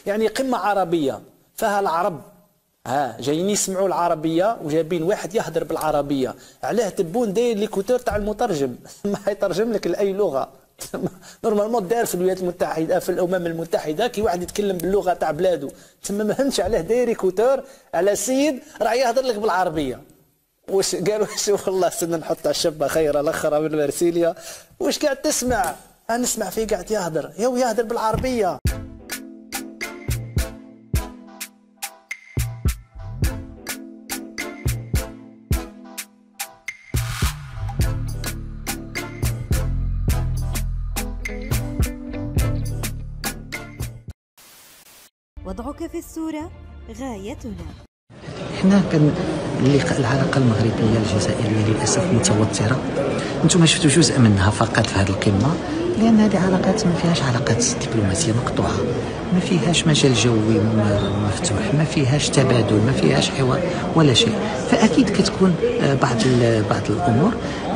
يعني قمه عربيه فيها العرب جايين يسمعوا العربيه وجايبين واحد يهدر بالعربيه. علاه تبون داير لي كوتور تاع المترجم ما يترجم لك لاي لغه. نورمالمون داير في الولايات المتحده في الامم المتحده كي واحد يتكلم باللغه تاع بلاده تما ما فهمتش علاه داير كوتور على سيد راه يهدر لك بالعربيه. واش قالوا والله استنى نحط على الشبه خير الاخر من مرسيليا. واش قاعد تسمع؟ نسمع فيه قاعد يهدر يهدر بالعربيه. وضعك في الصورة غايتنا. احنا كان العلاقه المغربيه الجزائريه للاسف متوتره. انتم شفتوا جزء منها فقط في هذه القمه، لان هذه علاقات ما فيهاش علاقات دبلوماسيه مقطوعه، ما فيهاش مجال جوي مفتوح، ما فيهاش تبادل، ما فيهاش حوار ولا شيء. فاكيد كتكون بعض الامور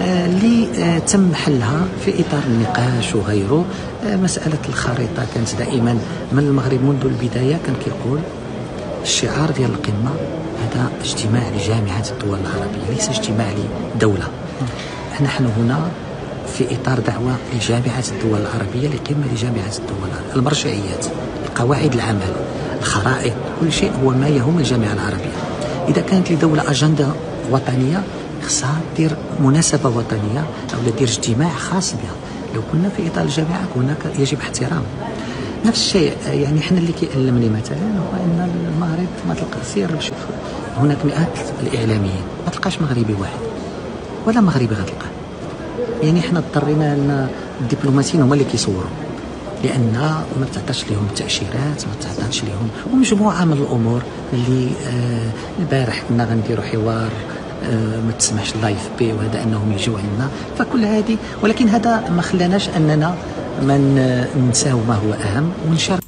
اللي تم حلها في اطار النقاش وغيره. مساله الخريطه كانت دائما من المغرب منذ البدايه كان كيقول الشعار ديال القمه هذا اجتماع لجامعه الدول العربيه ليس اجتماع لدوله. نحن هنا في اطار دعوه لجامعه الدول العربيه لقمه لجامعه الدول العربيه. المرجعيات، القواعد العمل، الخرائط، كل شيء هو ما يهم الجامعه العربيه. اذا كانت لدوله اجنده وطنيه خصها دير مناسبه وطنيه او دير اجتماع خاص بها. لو كنا في اطار الجامعه هناك يجب احترام. نفس الشيء يعني احنا اللي كيألمني مثلا هو ان المغرب ما تلقى سير شوف هناك مئات الاعلاميين ما تلقاش مغربي واحد ولا مغربي غتلقاه. يعني احنا اضطرينا ان الدبلوماسيين هما اللي كيصوروا لان ما تعطاش لهم التاشيرات، ما تعطاش لهم ومجموعه من الامور اللي البارح كنا غنديروا حوار ما تسمحش اللايف بي وهذا انهم يجوا عندنا. فكل هذه ولكن هذا ما خلاناش اننا من ننساو ما هو اهم ونشارك.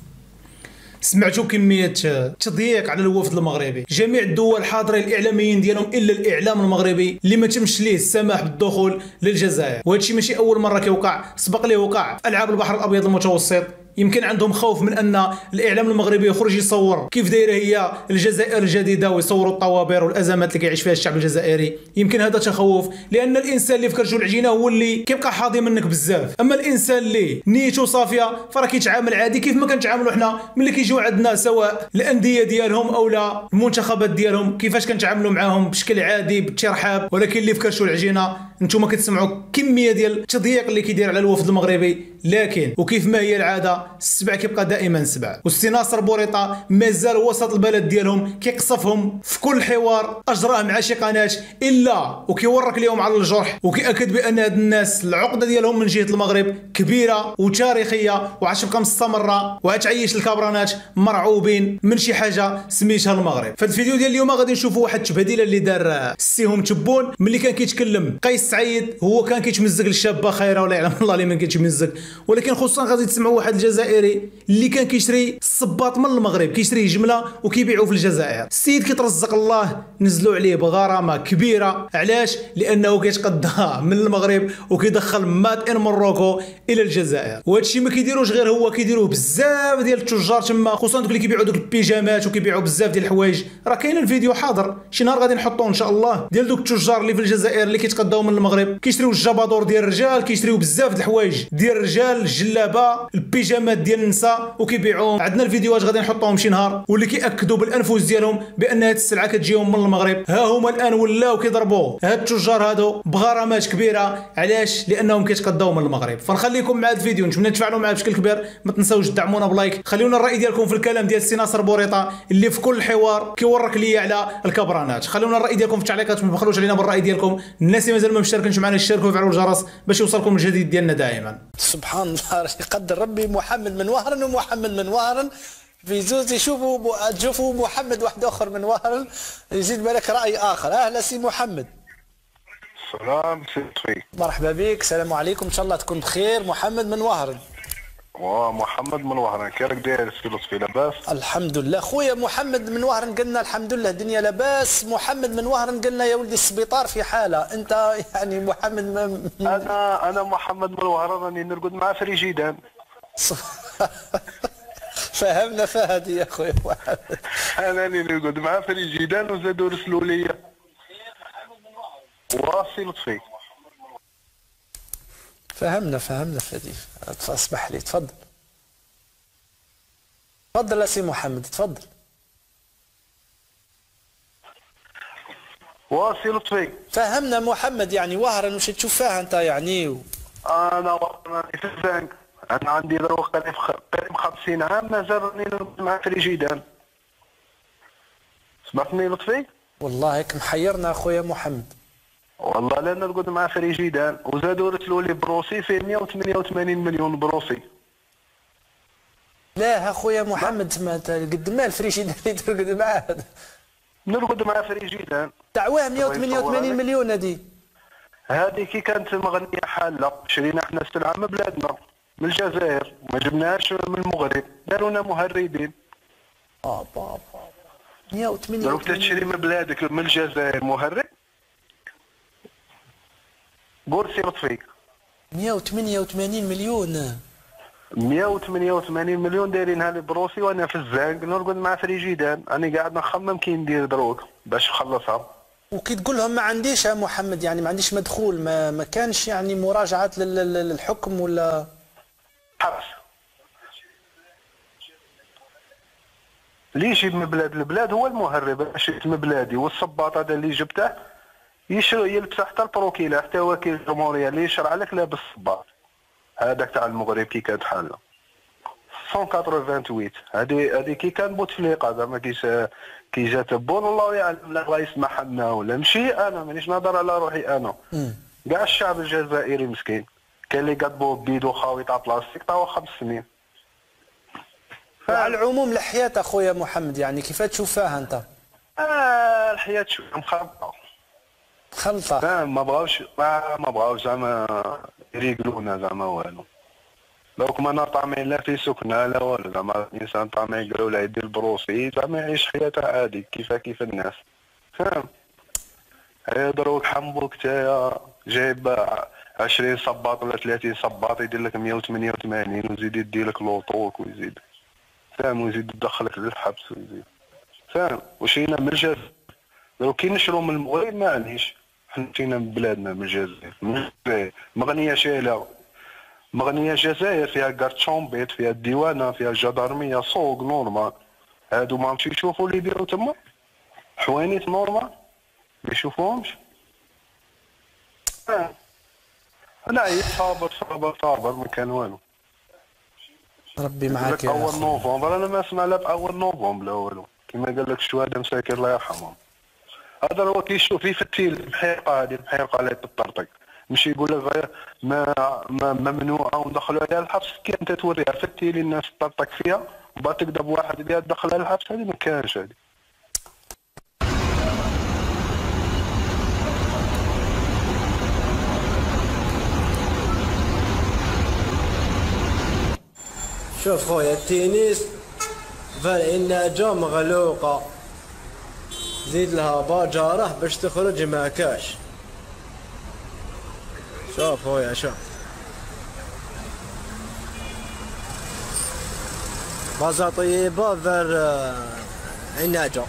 سمعتوا كميه تضييق على الوفد المغربي، جميع الدول حاضره الاعلاميين ديالهم الا الاعلام المغربي اللي ما تمش ليه السماح بالدخول للجزائر. وهذا الشيء ماشي اول مره كيوقع، سبق ليه وقع في العاب البحر الابيض المتوسط. يمكن عندهم خوف من ان الاعلام المغربي يخرج يصور كيف دايره هي الجزائر الجديده ويصوروا الطوابير والازمات اللي كيعيش فيها الشعب الجزائري. يمكن هذا تخوف لان الانسان اللي في كرشو العجينه هو اللي كيبقى حاضي منك بزاف. اما الانسان اللي نيته صافيه فراه كيتعامل عادي كيف ما كنتعاملوا حنا ملي كيجيو عندنا، سواء الانديه ديالهم او لا المنتخبات ديالهم كيفاش كنتعاملوا معاهم بشكل عادي بالترحاب. ولكن اللي في كرشو العجينه انتم كتسمعوا كميه ديال التضييق اللي كيدير على الوفد المغربي. لكن وكيف ما هي العاده السبع كيبقى دائما سبع. والسي ناصر بوريطه مازال وسط البلد ديالهم كيقصفهم في كل حوار اجراه مع شي قناه الا وكيورك اليوم على الجرح وكيأكد بان هاد الناس العقده ديالهم من جهه المغرب كبيره وتاريخيه وغتبقى مستمره وغتعيش الكبرانات مرعوبين من شي حاجه سميتها المغرب. في الفيديو ديال اليوم غادي نشوفوا واحد التبهديله اللي دار السيهم تبون ملي كان كيتكلم قيس سعيد. هو كان كيتمزق للشابه خيره ولا يعلم الله لمن كيتمزق. ولكن خصوصا غادي تسمعوا واحد الجزائري اللي كان كيشري الصباط من المغرب كيشريه جمله وكيبيعوه في الجزائر. السيد كيترزق الله نزلوا عليه بغرامه كبيره. علاش؟ لانه كيتقدى من المغرب وكيدخل مات ان مروكو الى الجزائر. وهذا الشيء ما كيديروش غير هو، كيديروه بزاف ديال التجار تما، خصوصا دوك اللي كيبيعوا دوك البيجامات وكيبيعوا بزاف ديال الحوايج. راه كاين الفيديو حاضر شي نهار غادي نحطوه ان شاء الله ديال دوك التجار اللي في الجزائر اللي كيتقداو من المغرب كيشريو الجبادور ديال الرجال، كيشريو بزاف د الحوايج ديال الرجال، الجلابه، البيجامات ديال النساء وكيبيعوهم. عندنا الفيديوهات غادي نحطوهم شي نهار واللي كياكدوا بالانفس ديالهم بان هذه السلعه كتجيهم من المغرب. ها هما الان ولاو كيضربوا هاد التجار هادو بغرامات كبيره. علاش؟ لانهم كيتقداو من المغرب. فنخليكم مع الفيديو، نتمنى تفاعلوا معاه بشكل كبير. ما تنساوش تدعمونا بلايك، خليونا الراي ديالكم في الكلام ديال السي ناصر بوريطه اللي في كل حوار كيورك ليا على الكبرانات. خلونا الراي ديالكم في التعليقات، ما تبخلوش علينا بالراي ديالكم. الناس اللي مازال ما مشتركينش معنا يشتركوا ويفعلوا الجرس باش يوصلكم الجديد ديالنا دائما. سبحان الله يقدر ربي. محمد من وهرن ومحمد من وهرن في زوز تشوفوا محمد واحد اخر من وهرن يزيد بالك راي اخر. اهلا سي محمد. سلام سي لطفي. مرحبا بك. السلام عليكم، ان شاء الله تكون بخير. محمد من وهرن. محمد من وهران. كيفك داير سي لطفي؟ لاباس؟ الحمد لله. خويا محمد من وهران قلنا الحمد لله الدنيا لاباس. محمد من وهران قلنا يا ولدي السبيطار في حاله. انت يعني محمد انا محمد من وهران راني نرقد مع فريجيدان. فهمنا فهد يا خويا محمد. انا اللي نقعد مع فريجيدان وزادوا رسلوا لي واسي لطفي. فهمنا فهدي. اسمح لي، تفضل تفضل يا سي محمد، تفضل. واسي لطفي. فهمنا محمد، يعني وهرا وش تشوف فيها انت يعني انا في الزنك، انا عندي دروك قريب 50 عام مازال راني نرقد مع فريجيدان. سمعتني لطفي؟ والله هيك محيرنا اخويا محمد. والله لا نرقد مع فريجيدان وزادوا رسلوا لي بروسي فيه 188 مليون بروسي. لا اخويا محمد، ما قد ما الفريجيدان اللي ترقد معاه. نرقد مع فريجيدان تعواه 188 مليون هذه. هذه كي كانت مغنيه حاله، شرينا احنا السلعه من بلادنا من الجزائر، ما جبناهاش من المغرب، دارونا مهربين. بابا 188 دروك تشري من بلادك من الجزائر مهرب. قول سي لطفي. 188 مليون 188 مليون دايرينها لي بروسي، وانا في الزنق نرقد مع فريجيدان، انا قاعد نخمم كي ندير دروك باش نخلصها. وكي تقول لهم ما عنديش يا محمد، يعني ما عنديش مدخول، ما كانش يعني مراجعات للحكم ولا حبس؟ ليش من بلاد البلاد هو المهرب، شريت من بلادي، والصباط هذا اللي جبته يلبس حتى البروكيلا، حتى وكيل الجمهوريه اللي يشرع لك لابس الصباط هذاك تاع المغرب كي كانت حاله 188. هذه كي كان بوتفليقه زعما كي جات بون الله يعلم، لا الله يسمح لنا ولا ماشي، انا مانيش نهضر على روحي انا. كاع الشعب الجزائري مسكين، كاين اللي قضبوه بيدو خاوي تاع بلاستيك طاو 5 سنين. على العموم الحياه اخويا محمد يعني كيف تشوفها انت؟ الحياه شويه مخلطه خلطه. ما بغاوش زعما يريقلونا زعما والو. لوك ما طامعين لا في سكنه لا والو، زعما الانسان طامع يقولوا له يدير بروسي زعما يعيش حياته عادي كيف الناس، فاهم؟ هي دروك حمبوك تايا جايب 20 صباط ولا 30 صباط يدير لك 188 ويزيد يدير لك لوطوك ويزيد، فاهم؟ ويزيد يدخلك للحبس ويزيد، فاهم؟ وشينا من الجزائر دروك كي نشرو من المغرب ما عنيش، حنا جينا من بلادنا من الجزائر، مغنيه شايله مغنيه الجزائر فيها كارت شومبيت، فيها الديوانه، فيها الجدارميه، سوق نورمال. هادو ما مشي يشوفوا اللي يديروا تما حوانيت نورمال ما يشوفوهمش. لا صابر ما كان والو. ربي معاك يا اول نوفمبر انا ما اسمع لا باول نوفمبر لا والو، كيما قال لك الشهداء مساكين الله يرحمهم. هذا هو كيشوف في التيل الحيقه هذه، الحيقه اللي تطرطق ماشي يقول لك غير ما ممنوعه وندخلوا عليها الحبس، كي انت توريها في التيل الناس تطرطق فيها وبعد تقدر بواحد بها تدخلها الحبس، هذه ما كانش هذه. شوف خويا التنس فالعناجة مغلوقة، زيد لها باجارة باش تخرج ما كاش. شوف خويا شوف بازا طيبة فر عناجة.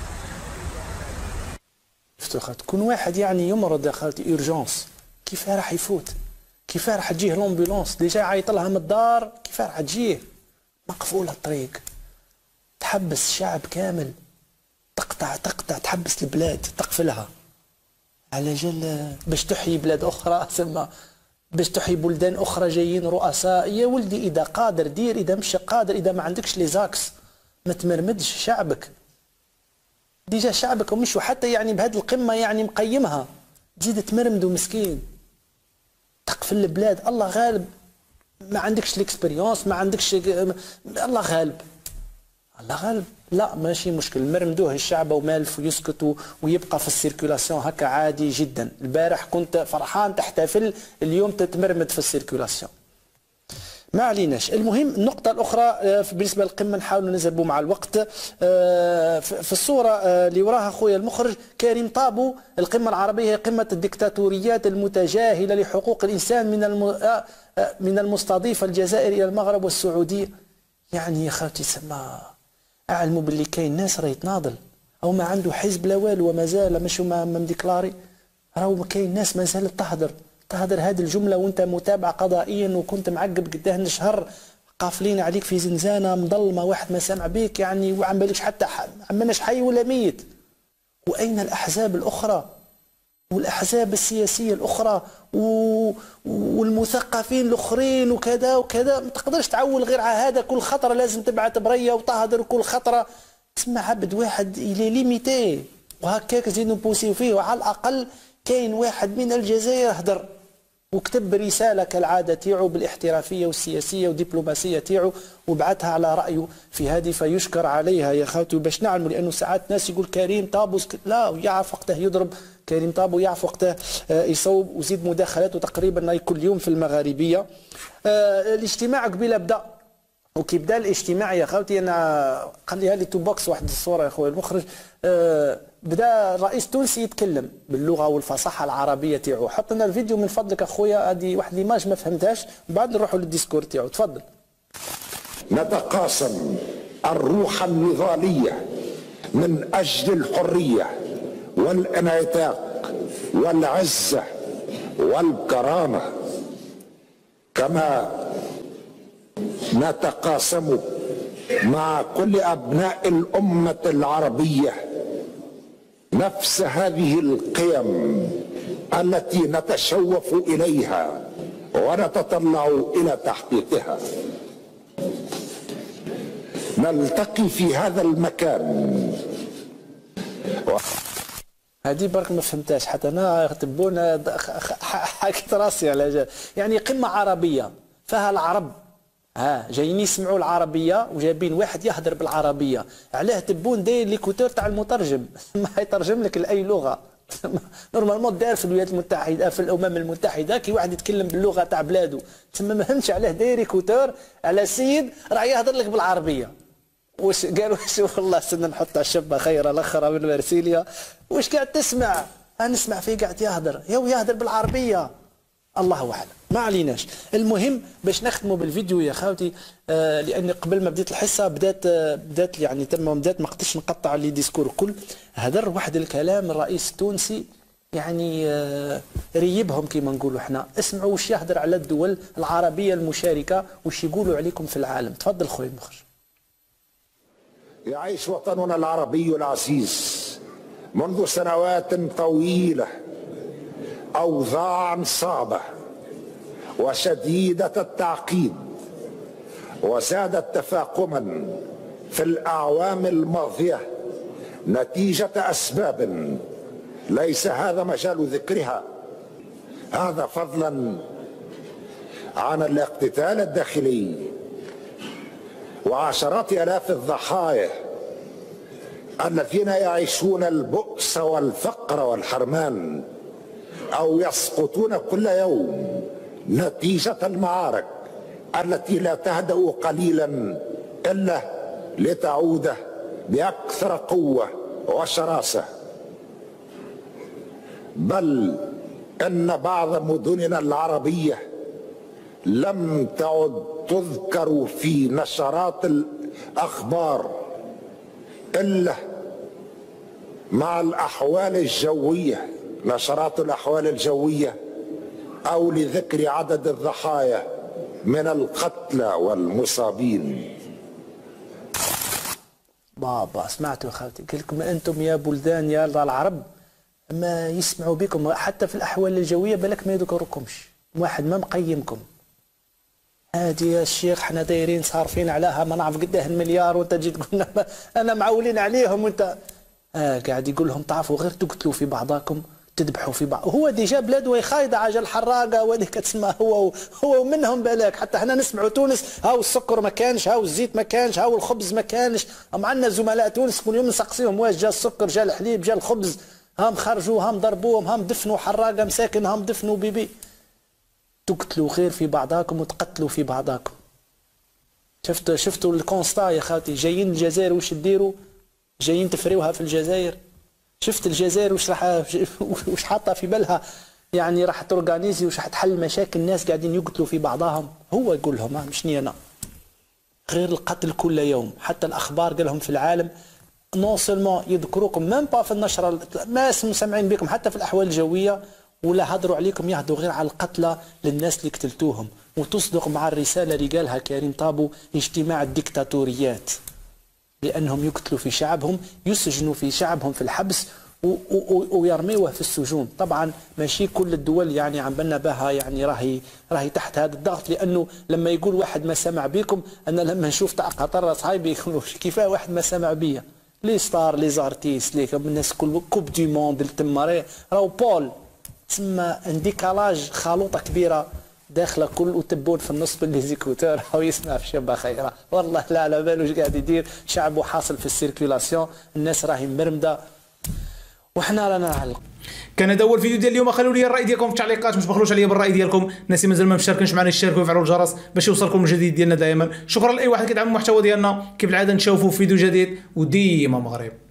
تكون واحد يعني يمرض يا خالتي اورجونس، كيف راح يفوت؟ كيف راح تجيه لومبولونس؟ ديجا عيط لها من الدار، كيف راح تجيه؟ مقفولة الطريق، تحبس الشعب كامل، تقطع تحبس البلاد، تقفلها على جل باش تحيي بلاد اخرى، ثم باش تحيي بلدان اخرى جايين رؤساء. يا ولدي اذا قادر دير، اذا مش قادر، اذا ما عندكش لي زاكس ما تمرمدش شعبك. ديجا شعبك ومش حتى يعني بهذه القمه يعني مقيمها، تزيد تمرمدوا مسكين، تقفل البلاد. الله غالب، ما عندكش الاكسبيريونس، ما عندكش، الله غالب الله غالب. لا ماشي مشكل، مرمدوه الشعب ومالف ويسكت ويبقى في السيركولاسيون هكا عادي جدا. البارح كنت فرحان تحتفل، اليوم تتمرمد في السيركولاسيون. ما عليناش. المهم النقطة الأخرى بالنسبة للقمة نحاول نذهبوا مع الوقت. في الصورة اللي وراها خويا المخرج كريم طابو، القمة العربية هي قمة الدكتاتوريات المتجاهلة لحقوق الإنسان من المستضيفة الجزائر إلى المغرب والسعودية. يعني يا خالتي تسمى اعلموا باللي كاين ناس راهي تناضل او ما عنده حزب لا والو ومازال مش ما مديكلاري، راهو كاين ناس مازالت تهدر هذه الجمله وانت متابع قضائيا وكنت معقب قداه شهر قافلين عليك في زنزانه مظلمه واحد ما سامع بيك يعني وعم بالكش حتى عمناش حي ولا ميت. واين الاحزاب الاخرى والاحزاب السياسيه الاخرى والمثقفين الاخرين وكذا وكذا؟ ما تقدرش تعول غير على هذا، كل خطره لازم تبعت بريه وتهدر كل خطره. تسمع عبد واحد الى ليميتي وهكاك زيدوا نبوسيو فيه، وعلى الاقل كاين واحد من الجزائر هدر وكتب رساله كالعاده تاعو بالاحترافيه والسياسيه والدبلوماسيه تاعو وبعثها على رايه في هذه، فيشكر عليها يا خاوتي. باش نعلموا لانه ساعات ناس يقول كريم طابو لا، يعرف وقته يضرب كريم طابو، يعرف وقته يصوب وزيد مداخلاته تقريبا كل يوم في المغاربيه. الاجتماع قبيله بدا، وكي بدا الاجتماع يا خاوتي انا خليها لي تو بوكس واحد الصوره يا خويا المخرج. بدا الرئيس التونسي يتكلم باللغه والفصاحه العربيه تاعو. حط لنا الفيديو من فضلك اخويا، هذه واحد ليماج ما فهمتهاش، بعد نروحوا للديسكور تاعو. تفضل. نتقاسم الروح النضاليه من اجل الحريه والانعتاق والعزه والكرامه، كما نتقاسم مع كل أبناء الأمة العربية نفس هذه القيم التي نتشوف إليها ونتطلع إلى تحقيقها. نلتقي في هذا المكان. هذه برك ما فهمتهاش حتى انا، تبونا حكيت راسي على يعني قمه عربيه فيها العرب جايين يسمعوا العربيه وجايبين واحد يهدر بالعربيه. علاه تبون داير ليكوتور تاع المترجم ما يترجم لك لاي لغه. نورمالمون داير في الولايات المتحده في الامم المتحده كي واحد يتكلم باللغه تاع بلاده، تسمى ما فهمتش علاه داير ليكوتور على سيد راه يهدر لك بالعربيه. واش قالوا والله سنة نحط على الشبه خير الاخرى من مرسيليا، واش قاعد تسمع؟ نسمع فيه قاعد يهدر يهدر بالعربيه. الله اعلم، ما عليناش. المهم باش نختموا بالفيديو يا خاوتي، لان قبل ما بديت الحصه بدات يعني بدات ما قدرتش نقطع لي ديسكور الكل. هدر واحد الكلام الرئيس التونسي يعني ريبهم كما نقولوا احنا. اسمعوا واش يهدر على الدول العربيه المشاركه واش يقولوا عليكم في العالم. تفضل خويا المخرج. يعيش وطننا العربي العزيز منذ سنوات طويلة أوضاع صعبة وشديدة التعقيد، وزادت تفاقما في الأعوام الماضية نتيجة أسباب ليس هذا مجال ذكرها، هذا فضلا عن الاقتتال الداخلي وعشرات آلاف الضحايا الذين يعيشون البؤس والفقر والحرمان أو يسقطون كل يوم نتيجة المعارك التي لا تهدأ قليلا إلا لتعود بأكثر قوة وشراسة. بل إن بعض مدننا العربية لم تعد تذكر في نشرات الأخبار إلا مع الأحوال الجوية، نشرات الأحوال الجوية، أو لذكر عدد الضحايا من القتلى والمصابين. بابا سمعتوا يا خالتي؟ قال لكم أنتم يا بلدان يا العرب ما يسمعوا بكم حتى في الأحوال الجوية، بالك ما يذكركمش، واحد ما مقيمكم. هادي يا الشيخ حنا دايرين صارفين عليها ما نعرف قداه المليار وانت تجي تقول لنا انا معولين عليهم وانت قاعد يقول لهم تعرفوا غير تقتلوا في بعضاكم تذبحوا في بعض. هو ديجا بلاده خايده عجل الحراقه وهذيك تسمى هو ومنهم بالك. حتى احنا نسمعوا تونس هاو السكر ما كانش، هاو الزيت ما كانش، هاو الخبز ما كانش. عندنا زملاء تونس كل يوم نسقسيهم واش جا السكر جا الحليب جا الخبز، هام خرجوا هام ضربوهم هام دفنوا حراقه مساكن هام دفنوا بيبي. تقتلوا خير في بعضاكم وتقتلوا في بعضاكم. شفتوا الكونستا يا خالتي؟ جايين الجزائر واش ديروا؟ جايين تفريوها في الجزائر. شفت الجزائر واش حاطه في بالها يعني راح تورغانيزي واش حتحل مشاكل الناس قاعدين يقتلوا في بعضهم. هو يقول لهم مشني انا. غير القتل كل يوم. حتى الاخبار قالهم في العالم نون سولمون يذكروكم ميم با في النشره، ما سامعين بكم حتى في الاحوال الجويه، ولا هضروا عليكم يهضوا غير على القتلى للناس اللي قتلتوهم. وتصدق مع الرساله اللي قالها كريم طابو: اجتماع الديكتاتوريات، لانهم يقتلوا في شعبهم، يسجنوا في شعبهم في الحبس ويرميوه في السجون. طبعا ماشي كل الدول يعني عم بالنا بها يعني راهي تحت هذا الضغط، لانه لما يقول واحد ما سمع بكم، انا لما نشوف تاع قطر صحابي يقولوا كيفاه واحد ما سمع بيا، لي ستار لي زارتيست لي الناس كل كوب دي موند التماري راهو بول تسمى انديكالاج، خلوطه كبيره داخله كل وتبون في النص بالليزيكوتور او يسمع في شبه خيره. والله لا على بالوش قاعد يدير شعبه حاصل في السيركيلاسيون، الناس راهي مرمده وحنا رانا نعلق. كان هذا هو الفيديو ديال اليوم. خلوا لي الراي ديالكم في التعليقات، ما تبخلوش عليا بالراي ديالكم. الناس مازال ما مشاركينش معنا يشتركوا ويفعلوا الجرس باش يوصلكم الجديد ديالنا دائما. شكرا لاي واحد كيدعم المحتوى ديالنا، كيف العاده نشوفوا فيديو جديد وديما مغرب.